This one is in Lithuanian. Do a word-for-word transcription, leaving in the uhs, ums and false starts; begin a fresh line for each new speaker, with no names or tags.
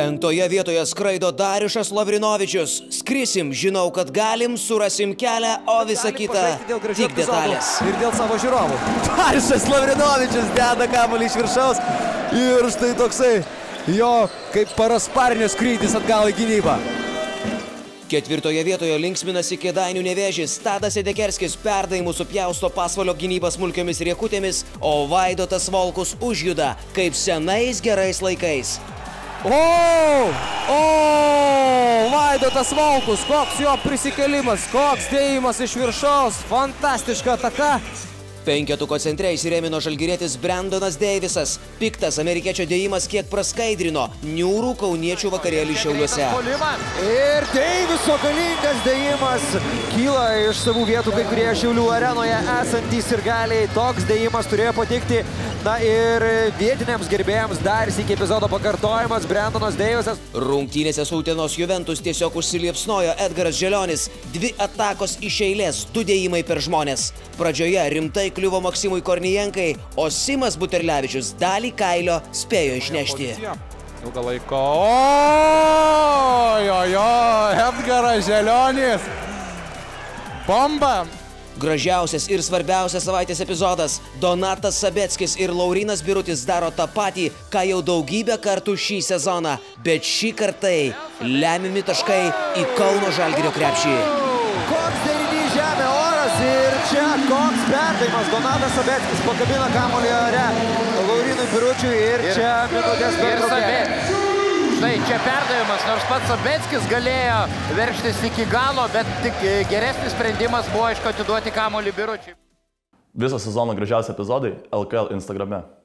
Penktoje vietoje skraido Dariušas Lavrinovičius. Skrisim, žinau, kad galim, surasim kelią, o visa kita tik detalės.
Ir dėl savo žiūrovų. Dariušas Lavrinovičius deda kamuolį iš viršaus. Ir štai toksai jo kaip parasparnio skrydis atgal į gynybą.
Ketvirtoje vietoje linksminasi Kėdainių Nevėžis. Tadas Edekerskis perdavimų supjausto pasvalio gynybą smulkiomis riekutėmis, o Vaidotas Volkus užjuda kaip senais gerais laikais.
O, o, Vaidotas Volkus, koks jo prisikėlimas, koks dėjimas iš viršaus, fantastiška ataka.
Penketuko centre įsirėmino žalgirietis Brendonas Deivisas. Piktas amerikiečio dėjimas kiek praskaidrino niūrų kauniečių vakarėlį Šiauliuose.
Ir Deiviso galingas dėjimas kyla iš savų vietų kai kurie Šiaulių arenoje esantys sirgaliai. Toks dėjimas turėjo patikti, na ir vietiniams gerbėjams dar sykį epizodo pakartojimas. Brendonas Deivisas.
Rungtynėse su Utenos Juventus tiesiog užsiliepsnojo Edgaras Želionis. Dvi atakos iš eilės, du dėjimai per žmonės. Pradžioje rimtai kliuvo Maksimui Kornijenkai, o Simas Buterlevičius dalį kailio spėjo išnešti.
Ilgą laiko. Ojojo, Edgaras Želionis. Bomba.
Gražiausias ir svarbiausias savaitės epizodas. Donatas Sabeckis ir Laurynas Birutis daro tą patį, ką jau daugybę kartų šį sezoną. Bet šį kartai lemiami taškai į Kauno Žalgirio krepšį.
Koks derinys žemė oras ir čia koks perdavimas. Donatas Sabeckis pakabina kamuolį ore Laurynui Biručiui ir čia minutės pertraukė.
Štai čia perdavimas, nors pats Sabeckis galėjo veržtis iki galo, bet tik geresnis sprendimas buvo aišku atiduoti kamuolį Biručiui.
Visą sezono gražiausi epizodai L K L Instagrame.